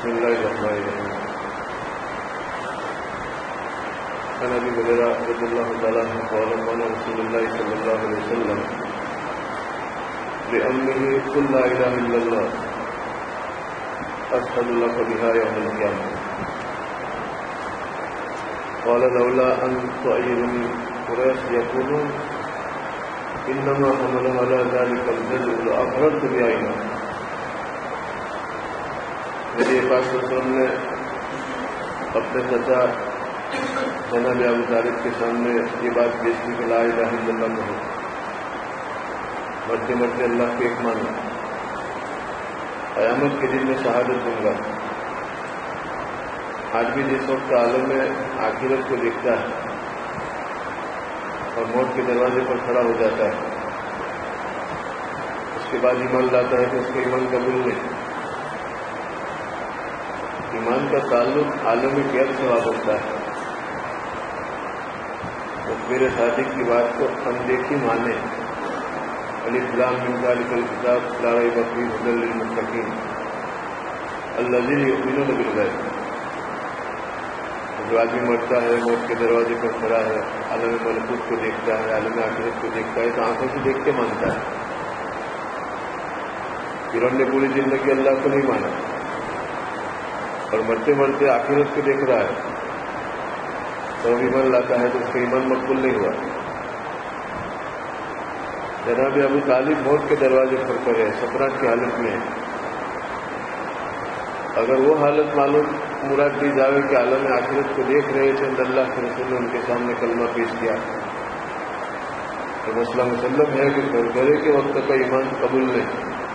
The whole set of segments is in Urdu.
بسم الله الرحمن الرحيم. عن ابي هريره رضي الله تعالى عنه قال قال رسول الله صلى الله عليه وسلم لأمه قل لا إله إلا الله أشهد لك بها يوم القيامة. قال لولا أن تؤيدني قريش يقولون إنما حمل على ذلك الجزء لأقررت بعينه. نبی پاک صلی اللہ علیہ وسلم نے اپنے چچا جناب ابو طالب کے سامنے یہ بات پیش کی کہ لا الہ الا اللہ محمد، مرتے مرتے اللہ کو ایک مانا، قیامت کے دن میں شہادت دوں گا. آج بھی جس وقت عالم میں آخرت کو دیکھتا ہے اور موت کے دروازے پر کھڑا ہو جاتا ہے، اس کے بعد ایمان لاتا ہے تو اس کا ایمان قبول نہیں. ایمان کا تعلق عالم غیب سے وابستہ ہے. میرے صادق کی بات کو اندیکھی مانے. الف لام میم ذالک الکتاب لا ریب فیہ ھدی للمتقین الذین یؤمنون بالغیب. جو آدمی مرتا ہے، موت کے دروازے پر کھڑا ہے، عالم ملکوت کو دیکھتا ہے، عالم آخرت کو دیکھتا ہے، تو آنکھوں سے دیکھ کے مانتا ہے. پھر ہم نے پوری زندگی اللہ کو نہیں مانا اور مرتے مرتے آخرت کو دیکھ رہا ہے تو ایمان لاتا ہے تو اس کا ایمان مقبول نہیں ہوا. جناب ابو طالب موت کے دروازے پر پڑے، سکرات کی حالت میں. اگر وہ حالت معلوم مراد دی جاوے کہ عالم آخرت کو دیکھ رہے تھے، اللہ کے رسول نے ان کے سامنے کلمہ پیش کیا تو مسئلہ مسلم ہے کہ گھرے کے وقت کا ایمان قبول نہیں.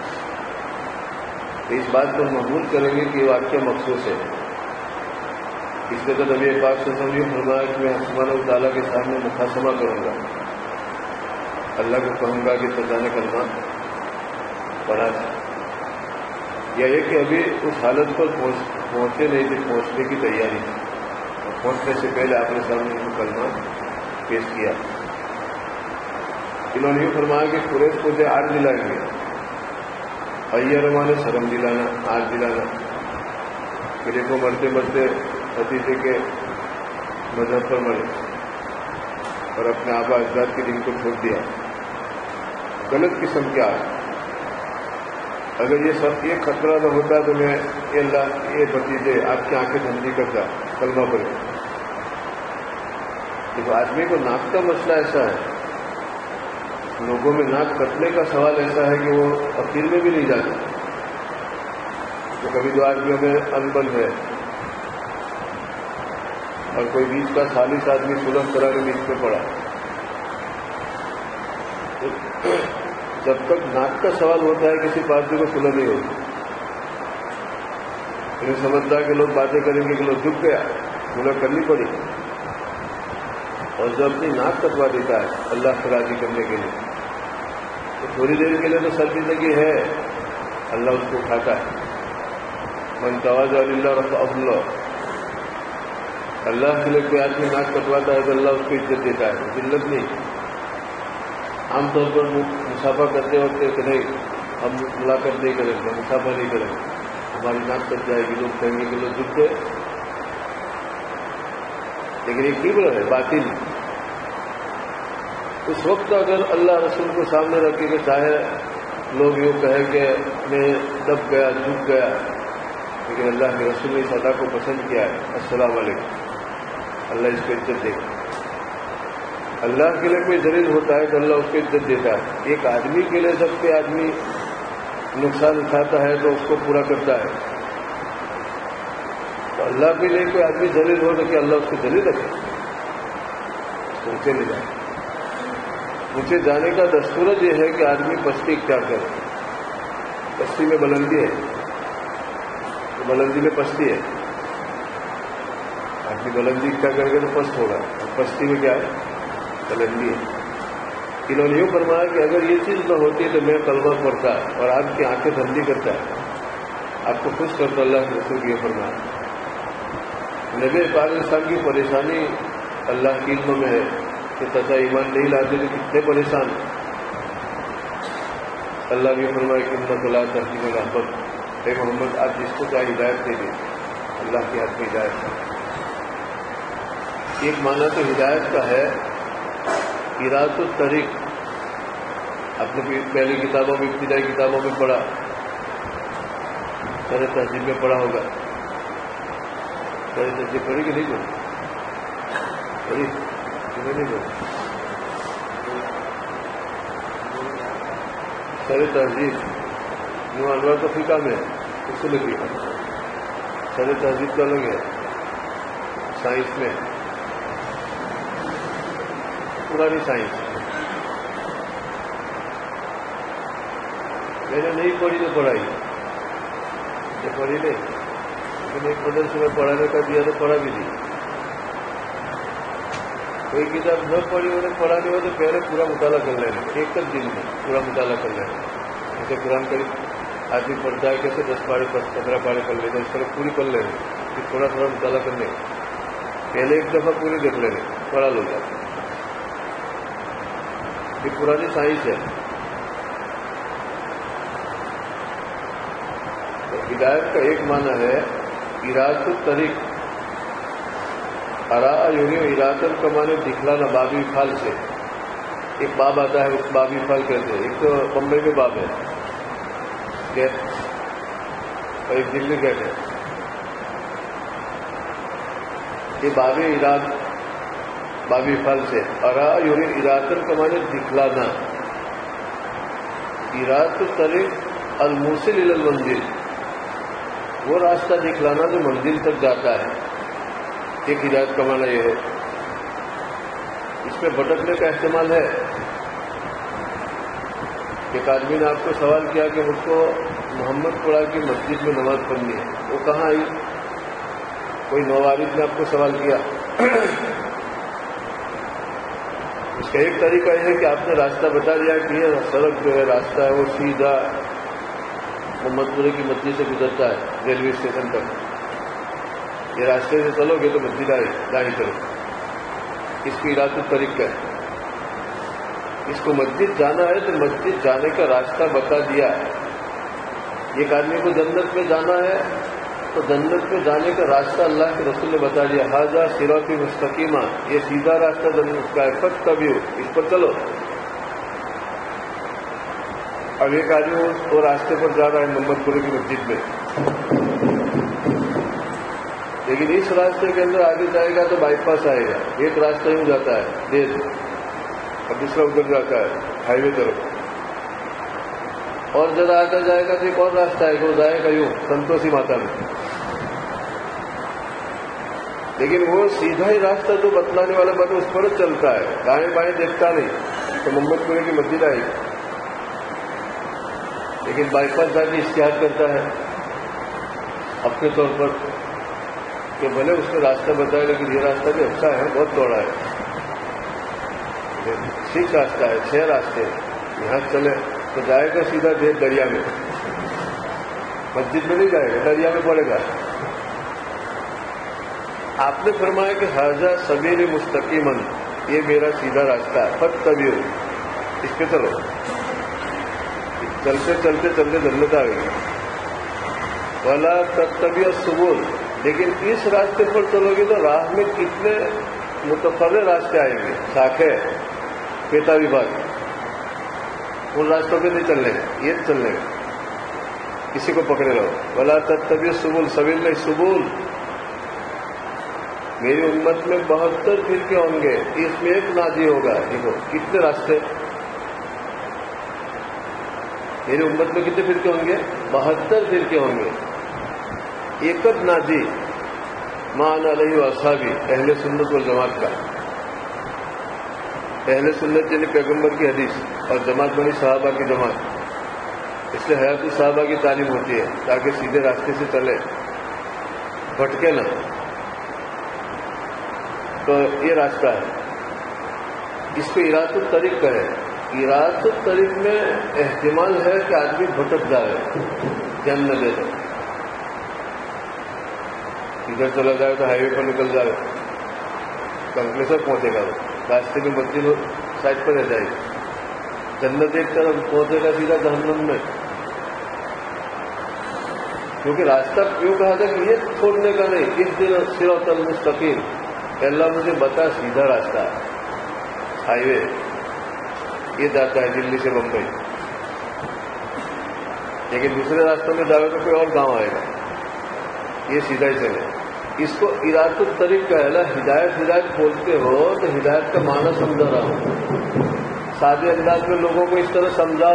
اس بات کو محمول کریں گے کہ یہ واقعہ مخصوص ہے. اس لیے تو نبی پاک صلی اللہ علیہ وسلم نے فرمایا کہ میں سبحانہ و تعالیٰ کے سامنے مخاصمہ کروں گا، اللہ کو کہوں گا کہ سزا نے کلمہ پڑھا تھا. یا یہ کہ ابھی اس حالت پر پہنچے نہیں تھے، پہنچنے کی تیاری تھی، اور پہنچنے سے پہلے آپ نے سامنے ان کو کلمہ پیش کیا. انہوں نے یہ فرمایا کہ قریش مجھے آج دلائیں گے، مانے شرم دلانا، آج دلانا. میرے کو مرتے مرتے حتیجے کے مذہب پر مرے اور اپنے آبا اجداد کے دن کو چھوڑ دیا. غلط قسم کیا ہے. اگر یہ سب یہ خطرہ نہ ہوتا تو میں یہ بھتیجے آپ کی آنکھیں دھندی کرتا، کلمہ پڑے. دیکھو آدمی کو ناک کا مسئلہ ایسا ہے، لوگوں میں ناک کٹنے کا سوال ایسا ہے کہ وہ اپیل میں بھی نہیں جاتے. تو کبھی دو آدمیوں میں انبن ہے اور کوئی بیچ کا 40 آدمی سلم طرح کے بیچ میں پڑا. جب تک ناک کا سوال ہوتا ہے کسی پارٹی کو سلح نہیں ہوتی. انہیں سمجھتا ہے کہ لوگ باتیں کریں گے کہ لوگ جھک گیا، سلح کرنی پڑی. اور جب اپنی ناک کٹوا دیتا ہے اللہ کو راضی کرنے کے لیے تو تھوڑی دیر کے لیے تو سرزندگی ہے، اللہ اس کو اٹھاتا ہے. من تواضع للہ رفعہ اللہ. اللہ کے لیے کوئی آدمی ناک کٹواتا ہے تو اللہ اس کو عزت دیتا ہے، ذلت نہیں. عام طور پر مسافہ کرتے وقت کہ نہیں ہم ملاقات نہیں کریں گے، مسافہ نہیں کریں گے، ہماری ناک کٹ جائے گی، لوگ کہیں گے کہ لوگ جھک گئے. لیکن یہ کبر ہے، باطل. اس وقت اگر اللہ رسول کو سامنے رکھے کہ چاہے لوگ یوں کہیں کہ میں دب گیا، جھک گیا، لیکن اللہ کے رسول نے اس ادا کو پسند کیا ہے. السلام علیکم، اللہ اس کو عزت دے گا. اللہ کے لیے کوئی ذلیل ہوتا ہے تو اللہ اس کو عزت دیتا ہے. ایک آدمی کے لیے جب کوئی آدمی نقصان اٹھاتا ہے تو اس کو پورا کرتا ہے. تو اللہ کے لیے کوئی آدمی ذلیل ہو تو کہ اللہ اس کو ذلیل رکھے، اونچے لے جائے. اونچے جانے کا دستور یہ ہے کہ آدمی پستی اختیار کرے. پستی میں بلندی ہے تو بلندی میں پستی ہے. آدمی بلندی اختیار کرے گا تو پست ہوگا، اور پستی میں کیا ہے؟ بلندی ہے. انہوں نے یوں فرمایا کہ اگر یہ چیز نہ ہوتی تو میں کلمہ پڑھتا اور آپ کی آنکھیں دھندی کرتا ہے، آپ کو خوش کرتا. اللہ کے رسول کی یہ فرمایا. نبی پاک علیہ السلام کی پریشانی اللہ کی علم میں ہے کہ چچا ایمان نہیں لاتے تو کتنے پریشان. اللہ بھی فرمائے کہ انک لا تہدی من احببت، اے محمد آپ جس کو چاہے ہدایت دے دیں، اللہ کے ہاتھ میں ہدایت ہے۔ ایک معنی تو ہدایت کا ہے ارادۃ الطریق، آپ نے پہلی کتابوں میں ابتدائی کتابوں میں پڑھا، سر تہذیب میں پڑھا ہوگا، سر تہذیب پڑھی کہ نہیں پڑھی؟ تمہیں نہیں پڑھی؟ سر تہذیب نو انوار کا فقہ میں اصول فقہ، سر تہذیب کا الگ ہے سائنس میں، پرانی سائنس میں نے نہیں پڑھی تو پڑھائی، یہ پڑھی نہیں، لیکن ایک مدرسے میں پڑھانے کا دیا تو پڑھا بھی نہیں۔ کوئی کتاب نہ پڑھی انہیں پڑھانے ہو تو پہلے پورا مطالعہ کر لینا، ایک دن میں پورا مطالعہ کر لینا۔ جیسے قرآن کریم آدمی پڑھتا ہے کیسے 10 پارے 15 پارے پڑھ لینا، اس طرح پوری پڑھ لینا، پھر تھوڑا تھوڑا مطالعہ کر لیں، پہلے ایک دفعہ پوری دیکھ لینا، پڑھا لو جاتا۔ یہ پرانی سائنس ہے۔ ہدایت کا ایک معنی ہے ارادۃ الطریق، ارا یونی ارادت کا معنی دکھلانا، بابی فال سے۔ ایک باب آتا ہے اس بابی فال کہتے ہیں، ایک تو بمبئی میں باب ہے گیٹ اور ایک دلی گیٹ ہے، یہ بابی اراد بابی فال سے۔ ارا یونی ارادت کا معنی دکھلانا، ارادۃ الطریق الموصل الی المنزل، وہ راستہ دکھلانا جو منزل تک جاتا ہے، ایک ہدایت کا معنی یہ ہے۔ اس میں بھٹکنے کا احتمال ہے۔ ایک آدمی نے آپ کو سوال کیا کہ مجھ کو محمد پورہ کی مسجد میں نماز پڑھنی ہے، وہ کہاں آئی؟ کوئی نووارث نے آپ کو سوال کیا۔ اس کا ایک طریقہ یہ ہے کہ آپ نے راستہ بتا دیا کہ یہ سڑک جو ہے راستہ ہے وہ سیدھا محمد پورے کی مسجد سے گزرتا ہے ریلوے اسٹیشن تک، یہ راستے سے چلو گے تو مسجد آئے دائیں طرف، اس کی ارادۃ الطریق ہے۔ اس کو مسجد جانا ہے تو مسجد جانے کا راستہ بتا دیا۔ ایک آدمی کو جنت میں جانا ہے تو جنت میں جانے کا راستہ اللہ کے رسول نے بتا دیا، ھذا صراطی مستقیمہ، یہ سیدھا راستہ جنت کا ہے، فاتبعوہ، اس پر چلو۔ اب ایک آدمی وہ راستے پر جا رہا ہے محمد پورے کی مسجد میں، لیکن اس راستے کے اندر آگے جائے گا تو بائی پاس آئے گا، ایک راستہ یوں جاتا ہے دیر، اور دوسرا ادھر جاتا ہے ہائی وے طرف، اور ذرا آتا جائے گا تو ایک اور راستہ ہے کہ وہ جائے گا یوں سنتوشی ماتا میں، لیکن وہ سیدھا ہی راستہ جو بتلانے والا بتا اس پر چلتا ہے، دائیں بائیں دیکھتا نہیں، تو محمد پورے کی مسجد آئے گی۔ لیکن بائی پاس جا کے اشتہار کرتا ہے اپنے طور پر کہ بھلے اس نے راستہ بتایا لیکن یہ راستہ بھی اچھا ہے، بہت چوڑا ہے، 6 راستہ ہے، 6 راستے، یہاں چلے تو جائے گا سیدھا دریا میں، مسجد میں نہیں جائے گا، دریا میں پڑے گا۔ آپ نے فرمایا کہ ھذا سبیل مستقیما، یہ میرا سیدھا راستہ ہے، فاتبعوہ، اس پہ چلو۔ چلتے چلتے چلتے جنت آ گئی۔ ولا تتبعوا السبل، لیکن اس راستے پر چلو گے تو راہ میں کتنے متفرع راستے آئیں گے، شاخے پیتا وبھاگ، ان راستوں پہ نہیں چلنے گا، یہ چلنے گا، کسی کو پکڑے رہو۔ ولا تتبعوا السبل، سبیل نہیں سبل، میری امت میں 72 فرقے ہوں گے، اس میں ایک ناجی ہوگا۔ دیکھو کتنے راستے، میری امت میں کتنے فرقے ہوں گے؟ 72 فرقے ہوں گے، ایک ناجی، ما انا علیہ واصحابی، اہل سنت والجماعت کا۔ اہل سنت یعنی پیغمبر کی حدیث، اور جماعت بنی صحابہ کی جماعت، اس لیے حیات الصحابہ کی تعلیم ہوتی ہے تاکہ سیدھے راستے سے چلے، بھٹکے نہ۔ تو یہ راستہ ہے، اس کو ارادۃ الطریق کہے۔ ارادۃ الطریق میں احتمال ہے کہ آدمی بھٹک جائے، دھیان نہ دے دو، ادھر چلا جائے تو ہائی وے پر نکل جائے، کنکلیسر پہنچے گا، وہ راستے میں مسجد سائڈ پر رہ جائے گی، جنت ایک طرف پہنچے گا سیدھا جہنم میں۔ کیونکہ راستہ کیوں کہا تھا کہ یہ چھوڑنے کا نہیں، اس دن صراط المستقیم، اللہ مجھے بتا سیدھا راستہ، ہائی وے یہ جاتا ہے دلی سے بمبئی، لیکن دوسرے راستوں میں جاؤ تو کوئی اور گاؤں آئے گا، یہ سیدھا ہی چلے. اس کو ارادت الطریق کا ہے. ہدایت ہدایت بولتے ہو تو ہدایت کا معنی سمجھا رہا ہوں، سادے انداز میں لوگوں کو اس طرح سمجھاؤ.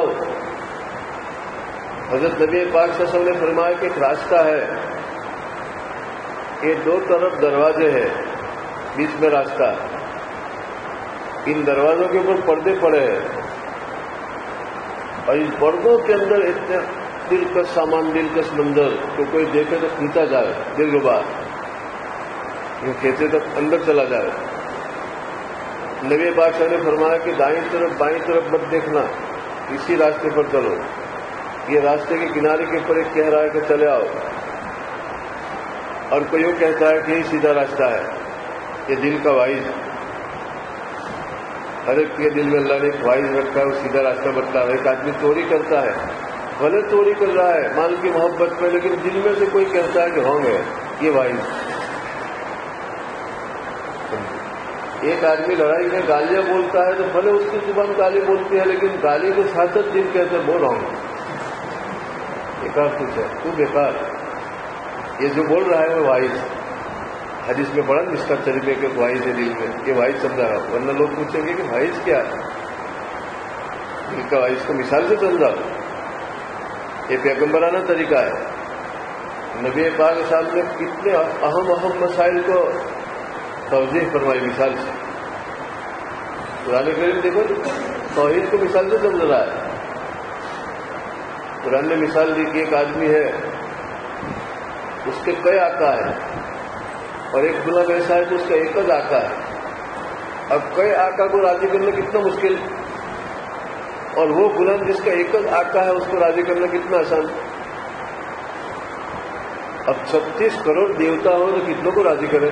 حضرت نبی پاک صلی اللہ علیہ وسلم نے فرمایا کہ ایک راستہ ہے، یہ دو طرف دروازے ہیں، بیچ میں راستہ، ان دروازوں کے اوپر پردے پڑے ہیں، اور ان پردوں کے اندر اتنے دلکش سامان، دلکش منظر تو کوئی دیکھے تو کھینچا جائے، دل ربا یہ کھینچے تو اندر چلا جائے. نبی پاک صلی اللہ علیہ وسلم نے فرمایا کہ دائیں طرف بائیں طرف مت دیکھنا، اسی راستے پر چلو. یہ راستے کے کنارے کے اوپر ایک کہہ رہا ہے کہ چلے آؤ، اور کوئی یوں کہتا ہے کہ یہ سیدھا راستہ ہے. یہ دل کا وائز، ہر ایک کے دل میں اللہ نے ایک وائز رکھا ہے، وہ سیدھا راستہ بتلا ہے. ایک آدمی چوری کرتا ہے، بھلے چوری کر رہا ہے مال کی محبت میں، لیکن دل میں سے کوئی کہتا ہے کہ ہوں گے یہ وائز. ایک آدمی لڑائی میں گالیاں بولتا ہے تو بھلے اس کی زبان گالی بولتی ہے، لیکن گالی کے ساتھ ساتھ دل کہتے ہیں بول رہا ہوں بیکار کچھ ہے، تو بیکار. یہ جو بول رہا ہے وہ وائز. حدیث میں پڑھا اس کا طریقے کے وائز ہے دل میں، یہ وائز سمجھا رہا. ورنہ لوگ پوچھیں گے کہ وائز کیا ہے، دل کا وائز کو مثال سے سمجھا. یہ پیغمبرانہ طریقہ ہے. نبی پاک صاحب نے کتنے اہم مسائل کو توضیح فرمائی مثال سے. قرآن کریم دیکھو توحید کو مثال سے سمجھ رہا ہے. قرآن نے مثال دی کہ ایک آدمی ہے، اس کے کئی آقا ہے، اور ایک غلام ایسا ہے تو اس کا ایک ہی آقا ہے. اب کئی آقا کو راضی کرنا کتنا مشکل، اور وہ غلام جس کا ایک ہی آقا ہے اس کو راضی کرنا کتنا آسان. اب 36 کروڑ دیوتا ہو تو کتنوں کو راضی کرے.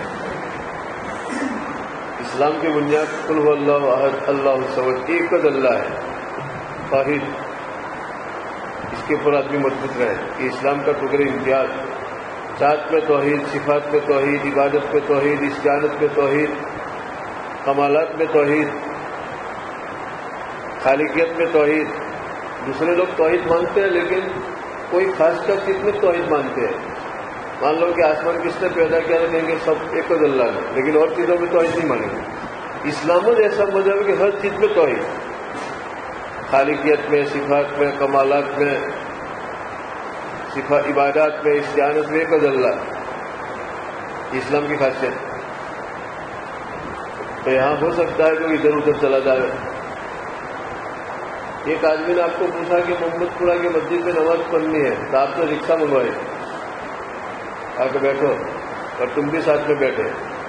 اسلام کی بنیاد قل هو اللہ احد اللہ الصمد، ایک ہی اللہ ہے، توحید. اس کے اوپر آدمی مضبوط رہے کہ اسلام کا ٹکڑے امتیاز. ذات میں توحید، صفات میں توحید، عبادت میں توحید، استعانت میں توحید، کمالات میں توحید، خالقیت میں توحید. دوسرے لوگ توحید مانتے ہیں لیکن کوئی خاص چیز میں توحید مانتے ہیں. مان لو کہ آسمان کس نے پیدا کیا تو کہیں گے سب ایک ہی اللہ نے، لیکن اور چیزوں میں توحید نہیں مانیں گے. اسلام میں ایسا مذہب ہے کہ ہر چیز میں توحید، خالقیت میں، صفات میں، کمالات میں، عبادات میں، استعانت میں ایک ہی اللہ. اسلام کی خاصیت. تو یہاں ہو سکتا ہے کہ ادھر ادھر چلا جائے. ایک آدمی نے آپ کو پوچھا کہ محمد پورہ کی مسجد میں نماز پڑھنی ہے تو آپ نے رکشا منگوائی، آ کے بیٹھو اور تم بھی ساتھ میں بیٹھے،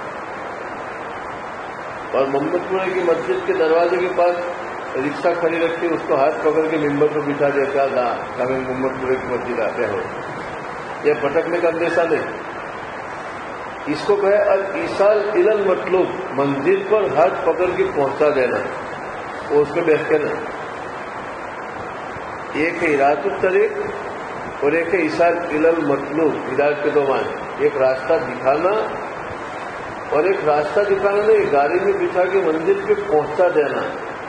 اور محمد پورہ کی مسجد کے دروازے کے پاس رکشا کھڑی رکھ کے اس کو ہاتھ پکڑ کے ممبر پر بٹھا دیا، کیا تھا ہمیں محمد پورے کی مسجد آتے ہو. یہ پھٹکنے کا اندیشہ نہیں. اس کو کہے الایصال الی المطلوب، منزل پر ہاتھ پکڑ کے پہنچا دینا، وہ اس میں بیٹھ کے نا. ایک ہے ارادت الطریق اور ایک ہے ایصال الی المطلوب. ہدایت کے دو معنی، ایک راستہ دکھانا اور ایک راستہ دکھانا نہیں، گاڑی میں بٹھا کے منزل پہ پہنچا دینا.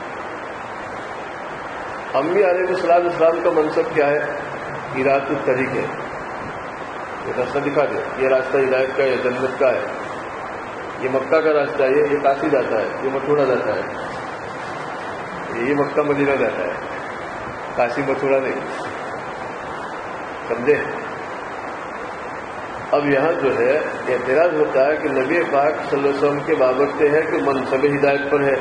انبیاء علیہ السلام کا منصب کیا ہے؟ ارادت الطریق ہے. یہ راستہ دکھا دے، یہ راستہ ہدایت کا ہے، جنت کا ہے، یہ مکہ کا راستہ ہے، یہ کاشی جاتا ہے، یہ متھرا جاتا ہے، یہ مکہ مدینہ جاتا ہے، کاشی متھرا نہیں. سمجھے؟ اب یہاں جو ہے اعتراض ہوتا ہے کہ نبی پاک صلی اللہ علیہ وسلم کے بابت ہے کہ منصب ہدایت پر ہے،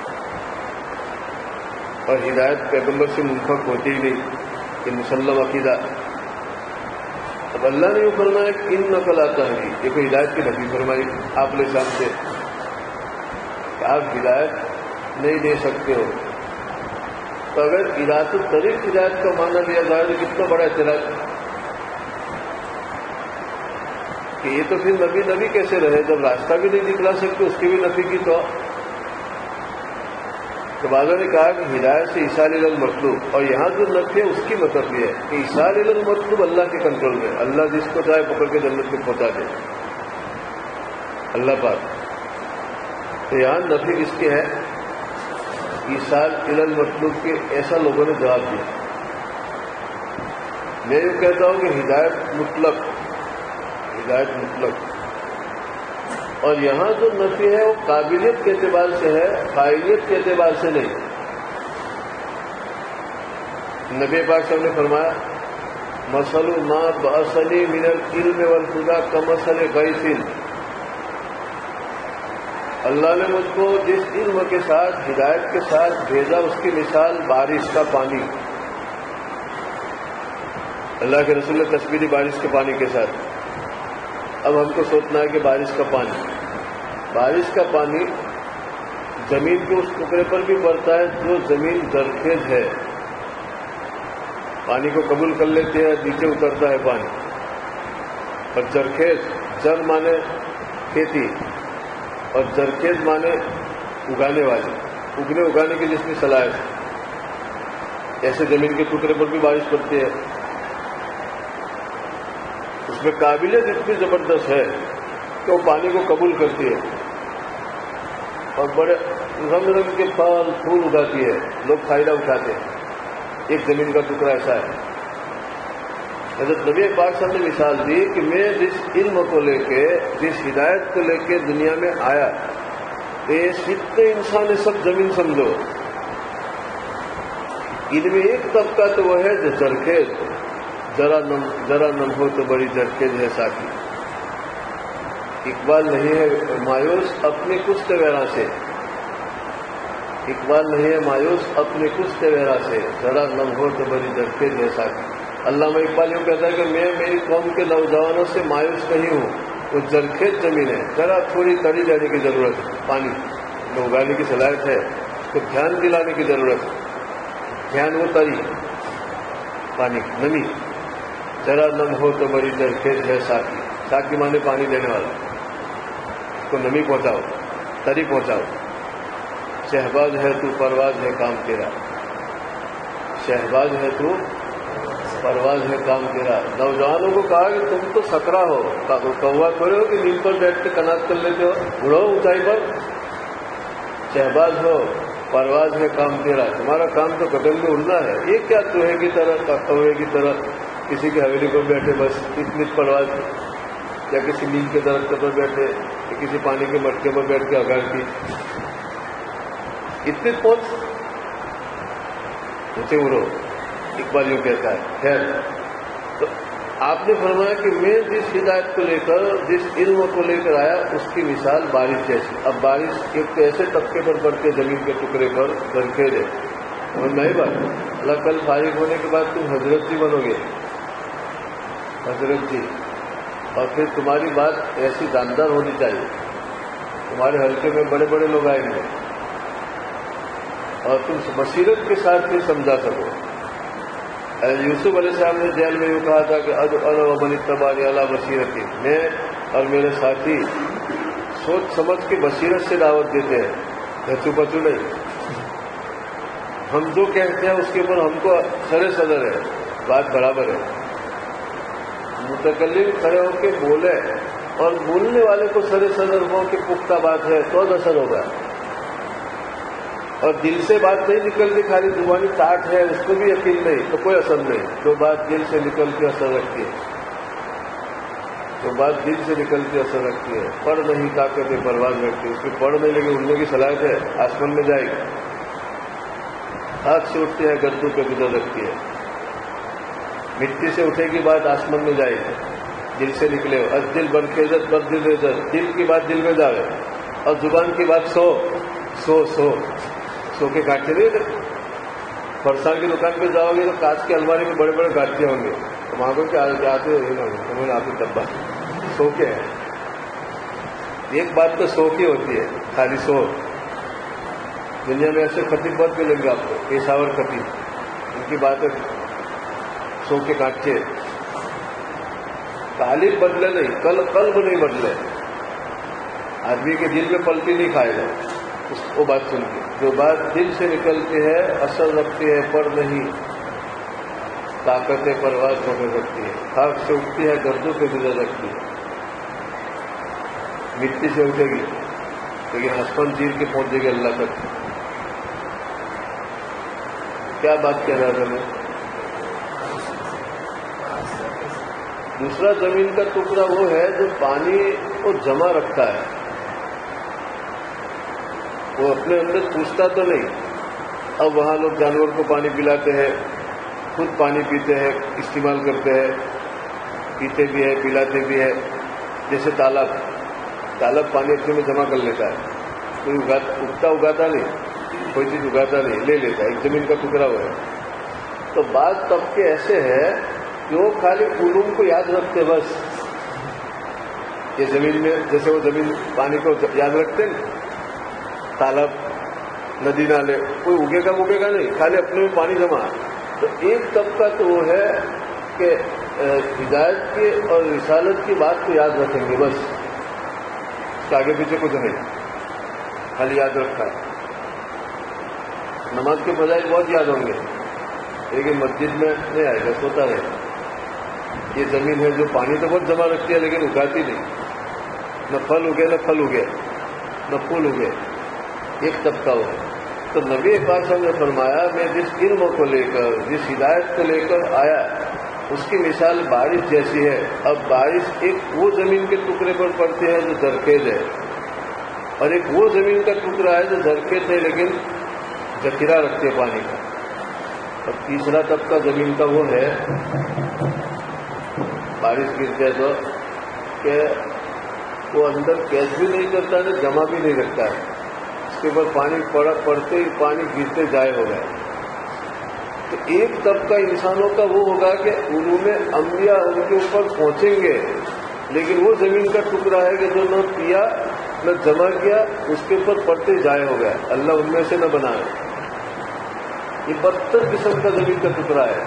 اور ہدایت پیغمبر سے منفک ہوتی ہی نہیں، کہ مسلم عقیدہ. اب اللہ نے یہ فرمایا کہ انک لا تہدی، یہ کوئی ہدایت کی نفی فرمائی آپ علیہ السلام سے کہ آپ ہدایت نہیں دے سکتے ہو. تو اگر ارادت الطریق ہدایت کا معنی لیا جائے تو کتنا بڑا اعتراض کہ یہ تو پھر نبی کیسے رہے جب راستہ بھی نہیں دکھلا سکتے، اس کی بھی نفی کی. تو تو بعضوں نے کہا کہ ہدایت سے ایصال الی المطلوب، اور یہاں جو نفی ہے اس کی مطلب یہ ہے کہ ایصال الی المطلوب اللہ کے کنٹرول میں، اللہ جس کو چاہے پکڑ کے جنت میں پہنچا دے، اللہ پاک۔ تو یہاں نفی کس کی ہے؟ ایصال الی المطلوب کے، ایسا لوگوں نے جواب دیا۔ میں یہ کہتا ہوں کہ ہدایت مطلق، ہدایت مطلق، اور یہاں جو نفی ہے وہ قابلیت کے اعتبار سے ہے، فاعلیت کے اعتبار سے نہیں۔ نبی پاک صاحب نے فرمایا مثل ما بعثنی من العلم والہدی کمثل غیث، اللہ نے مجھ کو جس علم کے ساتھ، ہدایت کے ساتھ بھیجا، اس کی مثال بارش کا پانی۔ اللہ کے رسول نے تشبیہ بارش کے پانی کے ساتھ۔ اب ہم کو سوچنا ہے کہ بارش کا پانی زمین کے اس ٹکڑے پر بھی پڑتا ہے جو زمین زرخیز ہے، پانی کو قبول کر لیتے ہیں، نیچے اترتا ہے پانی۔ اور زرخیز، زر مانے کھیتی اور زرخیز مانے اگانے والے، اگانے کی جس میں صلاحیت ہے، ایسے زمین کے ٹکڑے پر بھی بارش پڑتی ہے۔ اس میں قابلیت اتنی زبردست ہے کہ وہ پانی کو قبول کرتی ہے اور بڑے رنگ رنگ کے پھل پھول اگاتی ہے، لوگ فائدہ اٹھاتے ہیں۔ ایک زمین کا ٹکڑا ایسا ہے۔ حضرت نبی پاک صاحب نے مثال دی کہ میں جس علم کو لے کے، جس ہدایت کو لے کے دنیا میں آیا، یہ جتنے انسان ہے سب زمین سمجھو، ان میں ایک طبقہ تو وہ ہے جو زرخیز، ذرا نم ہو تو بڑی زرخیز ہے ساقی۔ اقبال نہیں ہے مایوس اپنے کچھ ویرا سے، اقبال نہیں ہے مایوس اپنے کچھ ویرا سے، ذرا نم ہو تو بڑی زرخیز ہے ساقی۔ علامہ اقبال یوں کہتا ہے کہ میں میری قوم کے نوجوانوں سے مایوس نہیں ہوں، وہ زرخیز زمین ہے، ذرا تھوڑی تری جانے کی ضرورت ہے، پانی میں اگانے کی صلاحیت ہے، اس کو دھیان دلانے کی ضرورت ہے، دھیان وہ تری پانی کی نمی، ذرا نم ہو تو بڑی زرخیز ہے ساقی، ساقی مانے پانی دینے والا، اس کو نمی پہنچاؤ، تری پہنچاؤ۔ شہباز ہے تو پرواز ہے کام تیرا، شہباز ہے تو پرواز ہے کام تیرا۔ نوجوانوں کو کہا کہ تم تو سکرا ہو، کوا تھوڑے ہو کہ نیند پر بیٹھ کے کناٹ کر لیتے ہو، اڑو اونچائی پر، شہباز ہو پرواز ہے کام تیرا، تمہارا کام تو قدم میں اڑنا ہے، یہ کیا چوہے کی طرح، کوے کی طرح کسی کی حویلی پر بیٹھے بس اتنی پرواز، یا کسی نیند کے درخت پر بیٹھے، یا کسی پانی کے مٹکے پر بیٹھ کے اگاڑ کی، اتنی پہنچ نیچے اڑو، اقبال یوں کہتا ہے۔ خیر، تو آپ نے فرمایا کہ میں جس ہدایت کو لے کر، جس علم کو لے کر آیا، اس کی مثال بارش جیسی۔ اب بارش ایک تو ایسے طبقے پر پڑتی ہے زمین کے ٹکڑے پر، زرخیز ہے، سمجھ میں آئی بات؟ اللہ کل فارغ ہونے کے بعد تم حضرت جی بنو گے، حضرت جی، اور پھر تمہاری بات ایسی جاندار ہونی چاہیے، تمہارے حلقے میں بڑے بڑے لوگ آئیں گے اور تم بصیرت کے ساتھ پھر سمجھا سکو۔ یوسف علیہ السلام نے جیل میں یوں کہا تھا کہ انا ومن اتبعنی علی بصیرت، میں اور میرے ساتھی سوچ سمجھ کے بصیرت سے دعوت دیتے ہیں، دھچو پچو نہیں۔ ہم جو کہتے ہیں اس کے اوپر ہم کو سر صدر ہے، بات برابر ہے۔ متکلم کھڑے ہو کے بولے اور بولنے والے کو سر صدر ہو کہ پختہ بات ہے تو اثر ہوگا، اور دل سے بات نہیں نکلتی، خالی زبانی ٹاٹ ہے، اس کو بھی یقین نہیں تو کوئی اثر نہیں۔ جو بات دل سے نکل کے اثر رکھتی ہے، جو بات دل سے نکل کے اثر رکھتی ہے، پڑھ نہیں طاقت پرواز رکھتی ہے، اس کی پڑھ نہیں لگی اڑنے کی صلاحیت ہے، آسمان میں جائے گی، ہاتھ سے اٹھتی ہے گردوں پہ گزر رکھتی ہے، مٹی سے اٹھے گی بات آسمان میں جائے گی، دل سے نکلے ہو، از دل بن کے عزت بر دل عزت، دل کی بات دل میں جاوے، اور زبان کی بات سو سو سو سو کے گاٹے نہیں ہوتے۔ فرسان کی دکان پہ جاؤ گے تو کانچ کی الماری میں بڑے بڑے گاٹے ہوں گے، تو وہاں کو کیا آتے ہو آپ کے ڈبہ سو کے ہے، ایک بات تو سو کی ہوتی ہے، خالی سو۔ دنیا میں ایسے خطیب بہت ملیں گے آپ کو، پیشاور خطیب، ان کی باتیں سو کے کانٹے، تعلیم بدلے نہیں، قلب نہیں بدلے، آدمی کے دل میں پلٹی نہیں کھائے گا وہ بات سن کے، جو بات دل سے نکلتی ہے اثر رکھتی ہے پر نہیں، طاقت پرواز پکڑ رکھتی ہے، خاک سے اٹھتی ہے گردوں پہ گزر رکھتی ہے، مٹی سے اٹھے گی لیکن آسمان چیر کے پہنچے گی اللہ تک۔ کیا بات کہہ رہا تھا میں؟ دوسرا زمین کا ٹکڑا وہ ہے جو پانی کو جمع رکھتا ہے، وہ اپنے اندر پوچھتا تو نہیں۔ اب وہاں لوگ جانور کو پانی پلاتے ہیں، خود پانی پیتے ہیں، استعمال کرتے ہیں، پیتے بھی ہے پلاتے بھی ہے۔ جیسے تالاب پانی اپنے میں جمع کر لیتا ہے، کوئی اگاتا نہیں، کوئی چیز اگاتا نہیں، لے لیتا ہے، ایک زمین کا ٹکڑا ہوا ہے۔ تو بعض طبقے ایسے ہیں کہ وہ خالی علوم کو یاد رکھتے، بس یہ زمین میں جیسے وہ زمین پانی کو یاد رکھتے نا، تالاب ندی نالے، کوئی اگے گا نہیں، خالی اپنے میں پانی جمع۔ تو ایک طبقہ تو وہ ہے کہ ہدایت کی اور رسالت کی بات کو یاد رکھیں گے، بس اس کے آگے پیچھے کچھ نہیں، خالی یاد رکھا ہے۔ نماز کے فضائل بہت یاد ہوں گے لیکن مسجد میں نہیں آئے گا، سوتا رہے۔ یہ زمین ہے جو پانی تو بہت جمع رکھتی ہے لیکن اگاتی نہیں، نہ پھل اگے نہ پھول اگے، ایک طبقہ ہو۔ تو نبی پاک صلی اللہ علیہ وسلم نے فرمایا میں جس علم کو لے کر، جس ہدایت کو لے کر آیا، اس کی مثال بارش جیسی ہے۔ اب بارش ایک وہ زمین کے ٹکڑے پر پڑتی ہے جو زرخیز ہے، اور ایک وہ زمین کا ٹکڑا ہے جو زرخیز ہے لیکن ذخیرہ رکھتے پانی کا۔ اور تیسرا طبقہ زمین کا وہ ہے، بارش گرتے تو کہ وہ اندر کیچ بھی نہیں کرتا ہے، جمع بھی نہیں رکھتا ہے، اس کے اوپر پانی پڑتے ہی پانی گرتے جائے ہو گئے۔ تو ایک طبقہ انسانوں کا وہ ہوگا کہ علوم انبیاء ان کے اوپر پہنچیں گے، لیکن وہ زمین کا ٹکڑا ہے کہ جو نہ پیا نہ جمع کیا، اس کے اوپر پڑتے جائے ہو گئے۔ اللہ ان میں سے نہ بنائے۔ یہ 72 قسم کا زمین کا ٹکڑا ہے،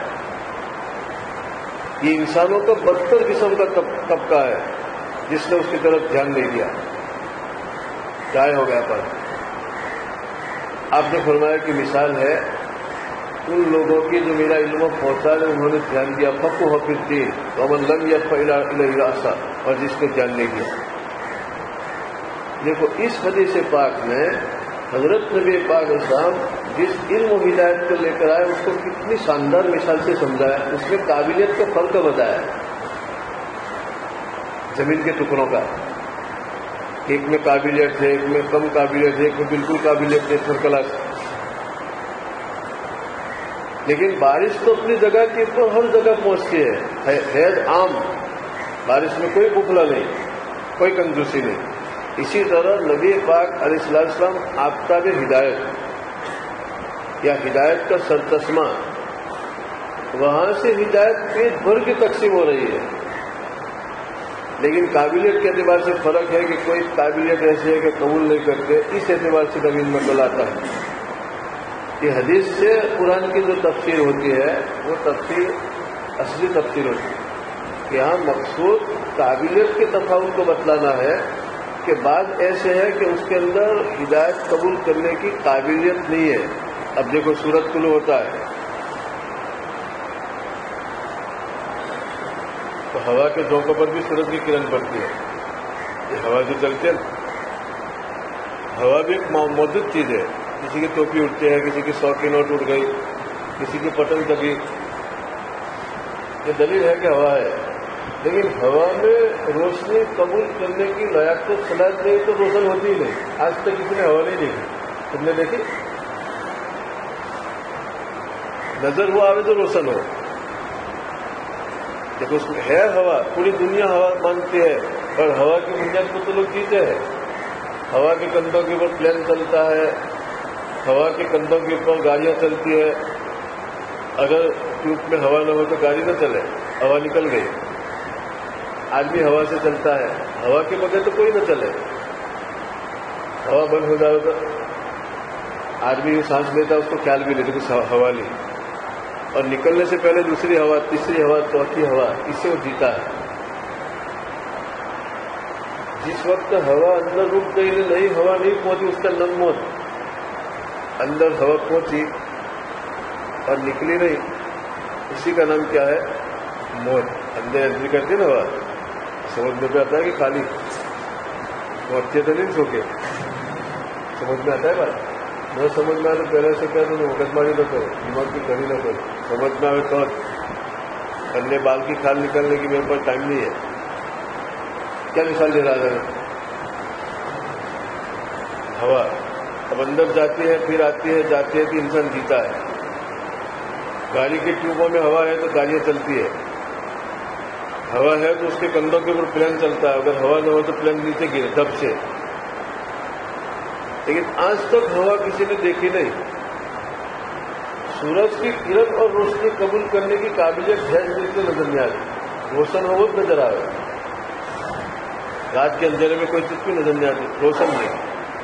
یہ انسانوں کا 72 قسم کا طبقہ ہے جس نے اس کی طرف دھیان نہیں دیا، ضائع ہو گیا۔ پر آپ نے فرمایا کہ مثال ہے ان لوگوں کی جو میرا علم پہنچا ہے، انہوں نے دھیان دیا، فقہ فی الدین ومن لم یرفع الیہ رأسا، اور جس نے دھیان نہیں دیا۔ دیکھو اس حدیث پاک میں حضرت نبی پاک علیہ السلام جس علم و ہدایت کو لے کر آئے اس کو کتنی شاندار مثال سے سمجھایا، اس میں قابلیت کا فرق بتایا زمین کے ٹکڑوں کا۔ ایک میں قابلیت ہے، ایک میں کم قابلیت ہے، ایک میں بالکل قابلیت ہے، تھرڈ کلاس۔ لیکن بارش تو اپنی جگہ کے اوپر ہر جگہ پہنچتی ہے، حیض عام، بارش میں کوئی بخلا نہیں، کوئی کنجوسی نہیں۔ اسی طرح نبی پاک علیہ السلام آفتاب ہدایت یا ہدایت کا سرچشمہ، وہاں سے ہدایت پیٹ بھر کی تقسیم ہو رہی ہے۔ لیکن قابلیت کے اعتبار سے فرق ہے کہ کوئی قابلیت ایسی ہے کہ قبول نہیں کرتے، اس اعتبار سے زمین میں ڈلاتا ہے۔ یہ حدیث سے قرآن کی جو تفسیر ہوتی ہے وہ تفسیر اصلی تفسیر ہوتی ہے۔ یہاں مقصود قابلیت کے تفاوت کو بتلانا ہے کہ بعض ایسے ہے کہ اس کے اندر ہدایت قبول کرنے کی قابلیت نہیں ہے۔ اب دیکھو سورج طلوع ہوتا ہے تو ہوا کے جھونکوں پر بھی سورج کی کرن پڑتی ہے۔ یہ ہوا جو چلتے ہیں، ہوا بھی ایک موجود چیز ہے۔ کسی کی ٹوپی اٹھتے ہیں، کسی کی 100 کی نوٹ اٹھ گئی، کسی کی پتنگ دبی، یہ دلیل ہے کہ ہوا ہے۔ لیکن ہوا میں روشنی قبول کرنے کی لیاقت صلاحیت نہیں تو روشن ہوتی ہی نہیں۔ آج تک کسی نے ہوا نہیں دیکھی، تم نے دیکھی؟ نظر ہوا آئے تو روشن ہو۔ دیکھو اس میں ہے ہوا، پوری دنیا ہوا مانتی ہے، اور ہوا کی بنیاد کو تو لوگ جیتے ہیں۔ ہوا کے کندھوں کے اوپر پلین چلتا ہے، ہوا کے کندھوں کے اوپر گاڑیاں چلتی ہے۔ اگر ٹیوب میں ہوا نہ ہو تو گاڑی نہ چلے، ہوا نکل گئی۔ آدمی ہوا سے چلتا ہے، ہوا کے بغیر تو کوئی نہ چلے۔ ہوا بند ہو جائے تو آدمی سانس لیتا ہے، اس کو خیال بھی نہیں کچھ ہوا لی، اور نکلنے سے پہلے دوسری ہوا، تیسری ہوا، چوتھی ہوا، اس سے وہ جیتا ہے۔ جس وقت ہوا اندر رک گئی، نہیں ہوا نہیں پہنچی، اس کا نم موت اندر ہوا پہنچی اور نکلی نہیں، اسی کا نام کیا ہے؟ موت۔ اندر انٹری کرتی نا ہوا، سمجھ میں بھی آتا ہے کہ خالی مرتے تو نہیں سو کے، سمجھ میں آتا ہے بات؟ نہ سمجھ میں آئے تو پہلے سے کہہ دو مغز ماری نہ کرو، دماغ کی کمی نہ کرو، سمجھ میں آئے تو اپنے بال کی کھال نکالنے کی میرے پاس ٹائم نہیں ہے۔ کیا مثال دے رہا ہے؟ ہوا اب اندر جاتی ہے، پھر آتی ہے، جاتی ہے کہ انسان جیتا ہے۔ گاڑی کے ٹیوبوں میں ہوا ہے تو گاڑیاں چلتی ہے، ہوا ہے تو اس کے کندھوں کے اوپر پلین چلتا ہے، اگر ہوا نہ ہو تو پلین نیچے گرے دب سے۔ لیکن آج تک ہوا کسی نے دیکھی نہیں۔ سورج کی کرن اور روشنی قبول کرنے کی قابلیت ہے جس نظر نہیں آتی، روشن ہو وہ نظر آ رہا ہے، رات کے اندھیرے میں کوئی چیز بھی نظر نہیں آتی، روشن نہیں۔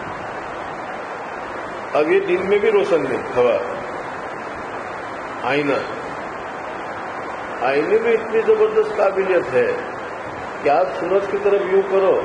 اب یہ دن میں بھی روشن نہیں ہوا۔ آئینہ، آئینے میں اتنی زبردست قابلیت ہے کہ آپ سورج کی طرف یوں کرو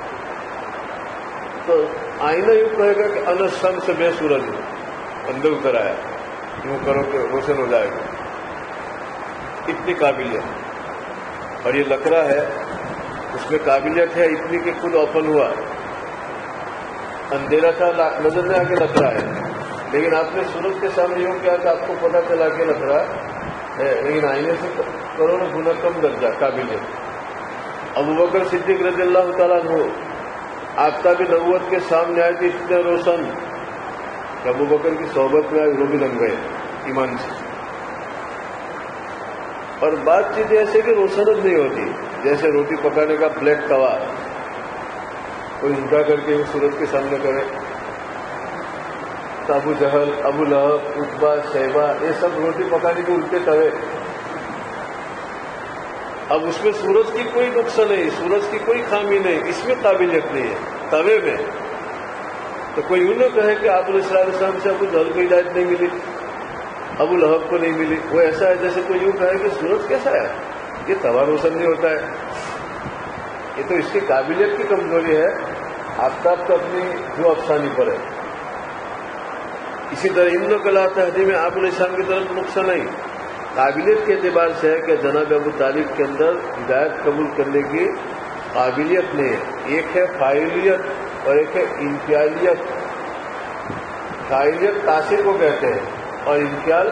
تو آئینہ یوں کہے گا کہ انا شمس میں سورج ہوں، اندر اتر آیا، یوں کرو کہ روشن ہو جائے گا، اتنی قابلیت۔ اور یہ لکڑا ہے، اس میں قابلیت ہے اتنی کہ خود اوپن ہوا، اندھیرا تھا نظر نہیں آ کے لکڑا ہے، لیکن آپ نے سورج کے سامنے یوں کیا کہ آپ کو پتہ چلا کہ لکڑا ہے، لیکن آئینے سے کرو نا گنا کم درجہ قابلیت۔ ابوبکر صدیق رضی اللہ تعالیٰ عنہ آفتاب نبوت کے سامنے آئے تھے، اتنے روشن کہ ابوبکر کی صحبت میں آئے وہ بھی لنگ گئے ایمان سے۔ اور بات چیزیں ایسے کہ روشنت نہیں ہوتی، جیسے روٹی پکانے کا بلیک توا کوئی الٹا کر کے سورج کے سامنے کرے، تو ابو جہل، ابو لہب، عتبہ، شیبہ، یہ سب روٹی پکانے کے الٹے توے۔ اب اس میں سورج کی کوئی نقص نہیں، سورج کی کوئی خامی نہیں، اس میں قابلیت نہیں ہے توے میں۔ تو کوئی یوں نہ کہے کہ آپ علیہ السلام سے ابو جہل کو ہدایت نہیں ملی، ابو لہب کو نہیں ملی، وہ ایسا ہے جیسے کوئی یوں کہے کہ سورج کیسا ہے، یہ توا روشن نہیں ہوتا ہے۔ یہ تو اس کی قابلیت کی کمزوری ہے، آفتاب تو اپنی جو افسانی پر ہے۔ اسی طرح ان نقل تحدید میں آپ علیہ السلام کی طرف نقصان نہیں، قابلیت کے اعتبار سے ہے کہ جناب ابو طالب کے اندر ہدایت قبول کرنے کی قابلیت نہیں ہے۔ ایک ہے فاعلیت اور ایک ہے انفعالیت۔ فاعلیت تاثیر کو کہتے ہیں اور انفعال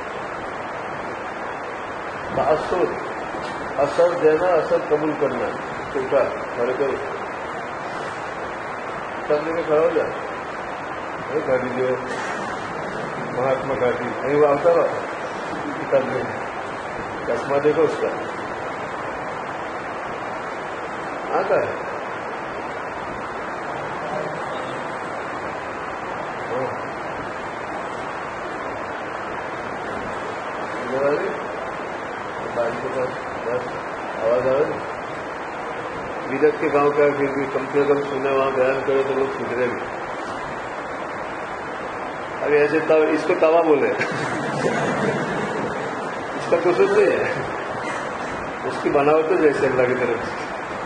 تاثر، اثر دینا، اثر قبول کرنا۔ ٹھیکا کھڑے کرو، کرنے میں کھڑا ہو جائے، گاڑی جو مہاتما گاندھی نہیں وہ آتا رہا کرنے، چشمہ دیکھو اس کا آتا ہے۔ آواز آ رہی بدعت کے گاؤں کا، پھر بھی کم سے کم سنے وہاں بیان کرے تو لوگ سدھرے بھی۔ ابھی ایسے اس کو توا بولے، اس کا قصور نہیں ہے، اس کی بناوٹ جیسے اللہ کی طرف سے۔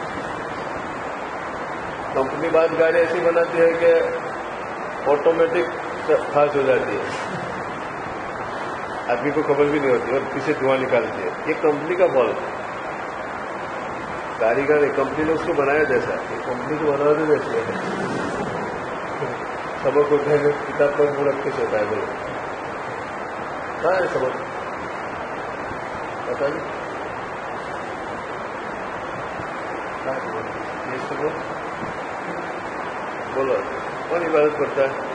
کمپنی بعض گاڑی ایسی بناتی ہے کہ آٹومیٹک خاص ہو جاتی ہے، آدمی کو خبر بھی نہیں ہوتی اور پیچھے دھواں نکالتی ہے۔ یہ کمپنی کا فالٹ، کاریگر کمپنی نے اس کو بنایا جیسا، کمپنی کو بنانا جیسے سبق ہوتا ہے، کتاب پر پورا کس ہوتا ہے، بولو کہاں ہے سبق پتا نہیں بولو کون عبادت کرتا ہے،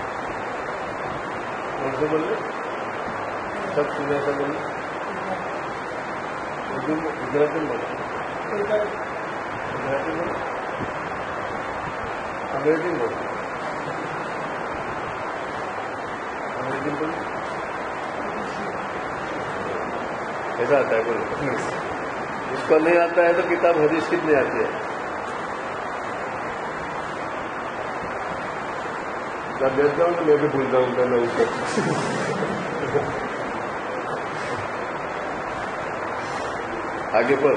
کون سے بول رہے سب سنے ایسا بول رہے اردو میں، گجراتی میں بولو، گجراتی بولو، انگریزی میں بولو، انگریزی میں بولو، ایسا آتا ہے بولو۔ اس کو نہیں آتا ہے تو کتاب حدیث کی نہیں آتی ہے، میں دیکھ جاؤں تو میں بھی بھول جاؤں گا، میں اس کو آگے پر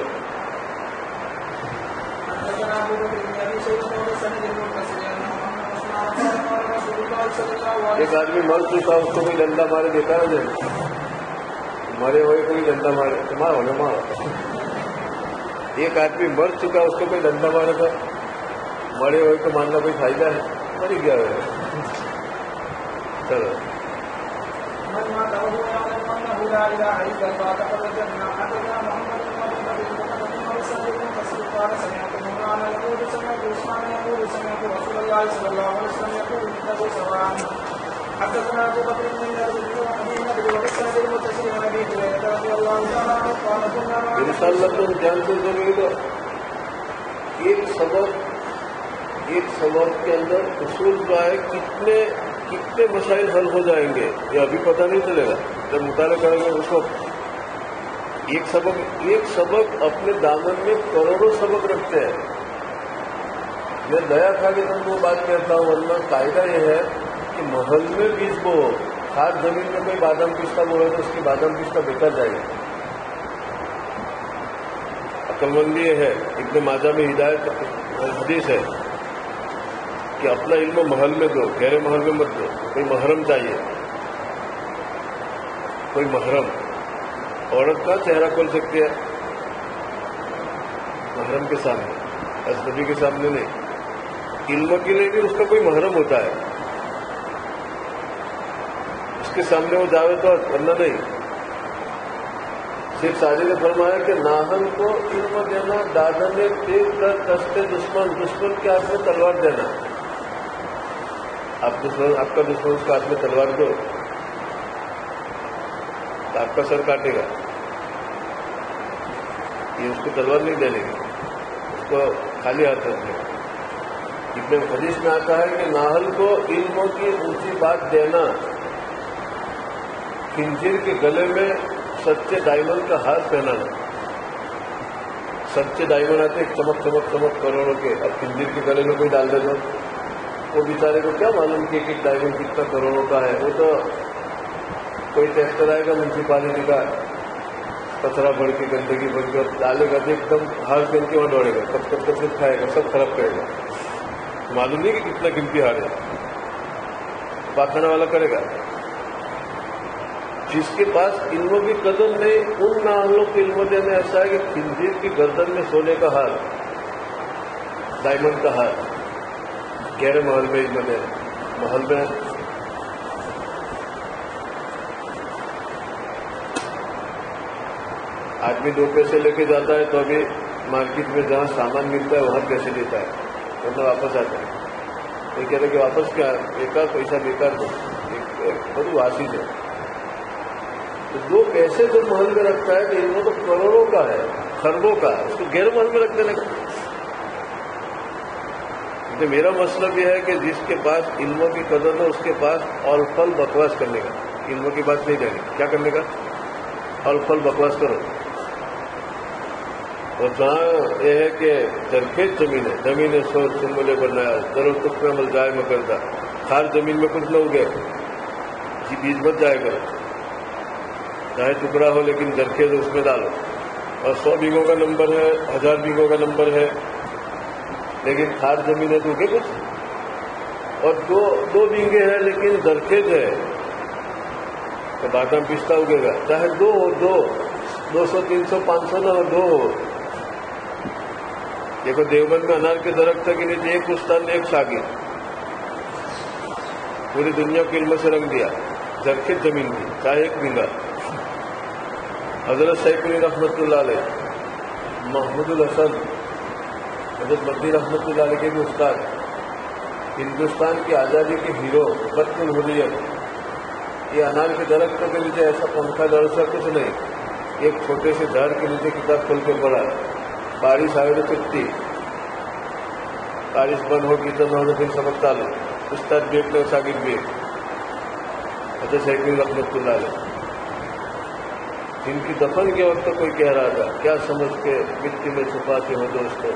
ایک آدمی مر چکا اس کو کوئی ڈنڈا مارے دیتا ہے جائے مرے ہوئے کوئی ڈنڈا مارے تمہارا ہونا مارا. ایک آدمی مر چکا اس کو کوئی ڈنڈا مارا تھا, مرے ہوئے کو ماننا کوئی فائدہ ہے؟ مر ہی گیا ہے. چلو انشاءاللہ تم دھیان سے سنیں گے. ایک سبق کے اندر اصول کا ہے کتنے مسائل حل ہو جائیں گے یہ ابھی پتہ نہیں چلے گا. جب مطالعہ کریں گے اس وقت ایک سبق اپنے دامن میں کروڑوں سبق رکھتے ہیں. میں دیا کھا کے تم کو بات کہتا ہوں, ورنہ قاعدہ یہ ہے کہ محل میں بیج بو, خاص زمین میں کوئی بادام پستہ بولے تو اس کی بادام پستہ بہتر جائے گا. عقل مندی یہ ہے, ابن ماجہ میں ہدایت حدیث ہے کہ اپنا علم محل میں دو, گہرے محل میں مت دو. کوئی محرم چاہیے, کوئی محرم. عورت کا چہرہ کھول سکتی ہے محرم کے سامنے, اجنبی کے سامنے نہیں. علم کے لیے بھی اس کا کوئی محرم ہوتا ہے, اس کے سامنے وہ جاوے تو ورنہ نہیں. صرف ساجد نے فرمایا کہ ناہن کو علم دینا, دادن نے تیز کر کستے دشمن کے ہاتھ میں تلوار دینا. آپ کا دشمن اس کے ہاتھ میں تلوار دو تو آپ کا سر کاٹے گا. یہ اس کو تلوار نہیں دینے گی, اس کو خالی ہاتھ رکھنے گا. ابن حدیث میں آتا ہے کہ ناہل کو علموں کی اونچی بات دینا, خنزیر کے گلے میں سچے ڈائمنڈ کا ہار پہنانا. سچے ڈائمنڈ آتے چمک چمک چمک کروڑوں کے, اب خنزیر کے گلے میں کوئی ڈال دے تو وہ بیچارے کو کیا معلوم کہ ایک ڈائمنڈ کتنا کروڑوں کا ہے. وہ تو کوئی ٹیکٹر آئے گا میونسپلٹی کا, کچرا بڑھ کے گندگی بڑھ کے ڈالے گا تو ایک دم ہار پہن کے وہاں دوڑے گا, کب کب کب کھائے گا, سب خراب کرے گا. معلوم نہیں کہ کتنا قیمتی ہار ہے. پاخانہ والا کرے گا. جس کے پاس علموں کی قدر نہیں, ان ناولوں کو علم دینے ایسا ہے کہ خنزیر کی گردن میں سونے کا ہار, ڈائمنڈ کا ہار, گہرے محل میں علم دینے. محل میں آدمی 2 پیسے لے کے جاتا ہے تو ابھی مارکیٹ میں جہاں سامان ملتا ہے وہاں پیسے لیتا ہے, ورنہ واپس آتا ہے. یہ کہہ رہے کہ واپس کیا, بیکار پیسہ بیکار دو, بڑی واسیج ہے. تو 2 پیسے جو محل میں رکھتا ہے تو علم تو کروڑوں کا ہے, خربوں کا ہے, اس کو غیر محل میں رکھنے لگا. تو میرا مطلب یہ ہے کہ جس کے پاس علموں کی قدر ہے اس کے پاس اور پھل بکواس کرنے کا, علموں کی بات نہیں کرنی. کیا کرنے کا؟ اور پھل بکواس کرو. اور جہاں یہ ہے کہ درخیز زمین ہے سوچ سنبلے بنایا, درو تک میں عمل جائے میں کرتا. خار زمین میں کچھ نہ اگے, جی بیج مت جائے کرو, چاہے ٹکڑا ہو لیکن درخیز اس میں ڈالو. اور 100 بیگھوں کا نمبر ہے, 1000 بیگھوں کا نمبر ہے, لیکن خار زمین ہے تو اگے کچھ. اور 2 بیگھے ہیں لیکن درخیز ہے تو بادام پستہ اگے گا. چاہے 2 ہو, 200 300 500 نہ ہو, 2 ہو. دیکھو دیوبند میں انار کے درخت کے نیچے ایک استاد نے ایک شاگرد پوری دنیا کو علم سے رنگ دیا. درخت زمین کی, چاہے 1 بیگھا. حضرت سیفی رحمۃ اللہ علیہ, محمود الحسن, حضرت مدنی رحمۃ اللہ علیہ کے بھی استاد, ہندوستان کی آزادی کے ہیرو, بدر الحریت. یہ انار کے درخت کے نیچے ایسا پنکھا جڑ سا کچھ نہیں, ایک چھوٹے سے جھاڑ کے نیچے کتاب کھول کے پڑھا. بارش آئے تو چھٹی, بارش بند ہو کتاب ہو تو پھر سبق چالو. استاد بھی ایک شاگرد بھی ایک, حضرت سیفی رحمۃ اللہ علیہ. جن کی دفن کے وقت کوئی کہہ رہا تھا, کیا سمجھ کے مٹی میں چھپاتے ہو دوستوں,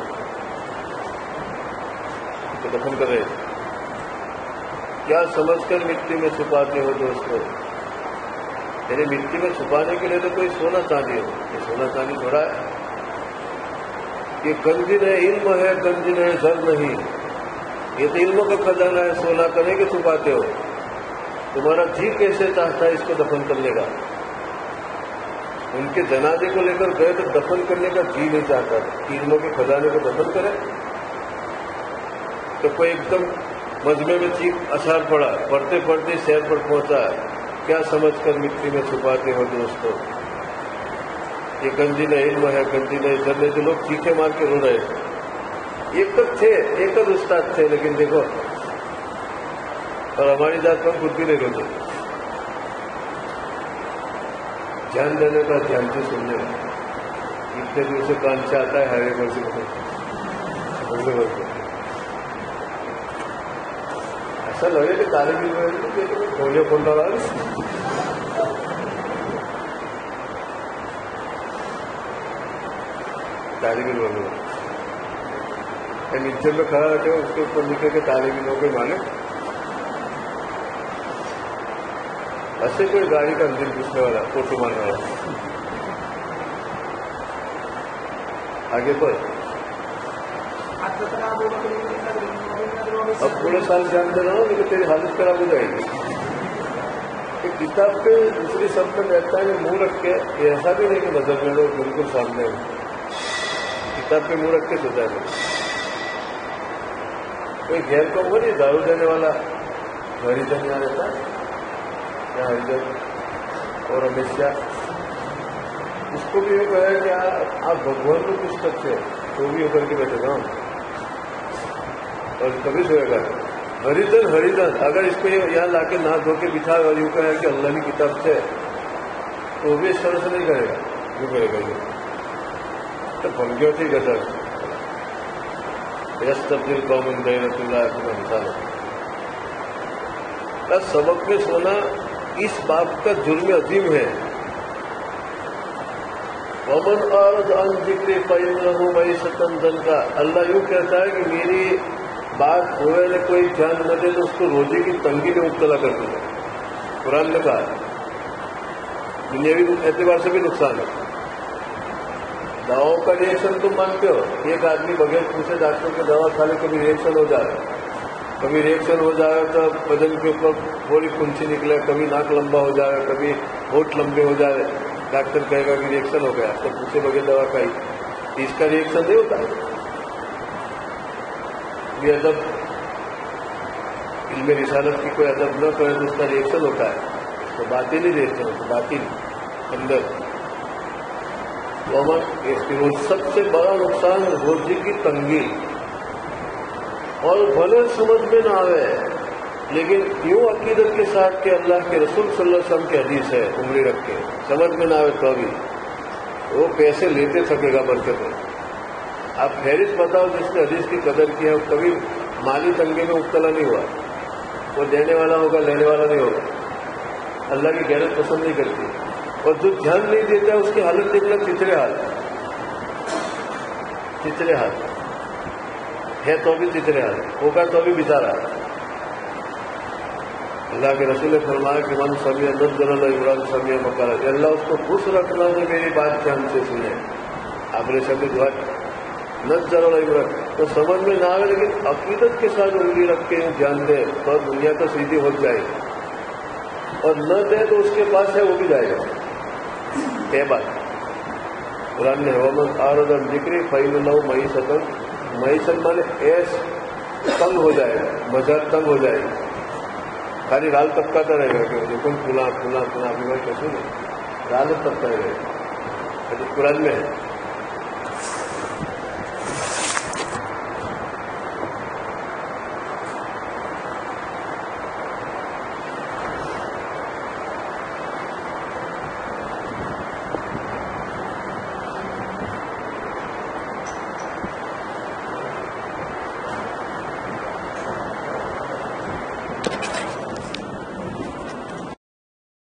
تو دفن کر رہے تھے. کیا سمجھ کر مٹی میں چھپاتے ہو دوستوں, یعنی مٹی میں چھپانے کے لیے تو کوئی سونا چاندی ہو. یہ سونا چاندی تھوڑا ہے, یہ گنجن ہے, علم ہے, گنجن ہے, زر نہیں. یہ تو علموں کا خزانہ ہے، سونا کرے کہ چھپاتے ہو؟ تمہارا جی کیسے چاہتا ہے اس کو دفن کرنے کا؟ ان کے جنازے کو لے کر گئے تو دفن کرنے کا جی نہیں چاہتا تھا، علموں کے خزانے کو دفن کرے تو کوئی ایک دم مجمع میں چیخ اثر پڑا، پڑھتے پڑھتے شہر پر پہنچا، کیا سمجھ کر مٹی میں چھپاتے ہو دوستو؟ یہ گنجینہ علم ہے، گنجینہ جرنے سے لوگ چیخے مار کے رو رہے تھے۔ ایک تک تھے، ایک تک استاد تھے، لیکن دیکھو، اور ہماری ذات پر خود بھی نہیں روتے۔ دھیان دینے کا، دھیان سے سننے کا، اتنے دور سے کان سے آتا ہے، ہر ایک سے ایسا لگے کہ تارے بھی کھولے کھول رہا ہے۔ تارے بھی لوگ نیچے میں کھڑا رہتے اس کے اوپر لکھے کہ تارے بھی لوگ مانے، ایسے کوئی گاڑی کا انجن پوچھنے والا، فوٹو مارنے والا۔ آگے پر اب پورے سال جانتے رہو، لیکن تیری حالت خراب ہو جائے گی۔ ایک کتاب پہ دوسری سب میں بیٹھتا ہے منہ رکھ کے، ایسا بھی نہیں کہ نظر میں لوگ بالکل سامنے ہو، کتاب پہ منہ رکھ کے سوتا ہے۔ کوئی گھیر کو وہ نہیں، دارو دینے والا ہری جن یہاں رہتا ہے، یہاں ہری جن اور ہمیشہ اس کو بھی یہ کہا کہ آپ بھگوان کو کچھ تک سے تو بھی ہو کر کے بیٹھے گا اور کبھی سوئے گا۔ ہریجن اگر اس کو یہاں لا کے نہا دھو کے بٹھا اور یوں کہا کہ اللہ کی کتاب سے، تو بھی اس طرح سے نہیں کرے گا، یوں کرے گا یہ تو بھنگیوں تھی گزر یس تبدیل قوم دینت اللہ کا مثال ہے۔ سبق میں سونا اس بات کا جرم عظیم ہے۔ ومن اعرض عن ذکر فإن له معیشۃ ضنکا، اللہ یوں کہتا ہے کہ میری بات ہوئے نہ کوئی دھیان نہ دے تو اس کو روزی کی تنگی میں مبتلا کر دوں گا۔ قرآن نے کہا دنیاوی اعتبار سے بھی نقصان ہے۔ دواؤں کا ریئیکشن تم مانتے ہو، ایک آدمی بغیر پوچھے ڈاکٹر کی دوا کھا لے، کبھی ریئیکشن ہو جائے، کبھی ریئیکشن ہو جائے تو بدن کے اوپر تھوڑی کنچی نکلے، کبھی ناک لمبا ہو جائے، کبھی ہونٹ لمبے ہو جائے، ڈاکٹر کہے گا کہ ریئیکشن ہو گیا، تو پوچھے بغیر دوا کھائی، اس کا ریئیکشن نہیں ہوتا۔ یہ ادب علم رسالت کی کوئی ادب نہ کرے تو اس کا ریئیکشن ہوتا ہے، تو باطل ہی ریئیکشن ہوتا ہے، باطل اندر۔ سب سے بڑا نقصان روزی کی تنگی، اور بھلے سمجھ میں نہ آئے لیکن یوں عقیدت کے ساتھ کہ اللہ کے رسول صلی اللہ علیہ وسلم کی حدیث ہے، انگلی رکھ کے سمجھ میں نہ آئے تو بھی وہ پیسے لیتے تھکے گا برکت میں۔ آپ فہرست بتاؤ جس نے حدیث کی قدر کی ہے، وہ کبھی مالی تنگی میں مبتلا نہیں ہوا، وہ دینے والا ہوگا، لینے والا نہیں ہوگا۔ اللہ کی غیرت پسند نہیں کرتی، اور جو دھیان نہیں دیتا ہے اس کی حالت دیکھنا چچڑے حال ہے، تو بھی چچڑے حال ہوگا، تو بھی بچارا۔ اللہ کے رسول نے فرمایا کہ من سمیع نظر اللہ عمران سمیع مکارا، اللہ اس کو خوش رکھنا جو میری بات دھیان سے سنے۔ آپ نے سب دعا نظر اللہ عمران تو سمجھ میں نہ آئے لیکن عقیدت کے ساتھ انگلی رکھ کے دھیان دے تو دنیا تو سیدھی ہو جائے گی، اور نہ دے تو اس کے پاس ہے وہ بھی جائے گا۔ یہ بات قرآن نے ومن اعرض عن ذکری فإن له معیشۃ، معیشت مانے ایس تنگ ہو جائے گا، مزاج تنگ ہو جائے گا، خالی رال طبقاتا رہے گا کہ دیکھو فلاں فلاں فلاں، کیسے نہیں رال طبقہ رہے گا، قرآن میں ہے۔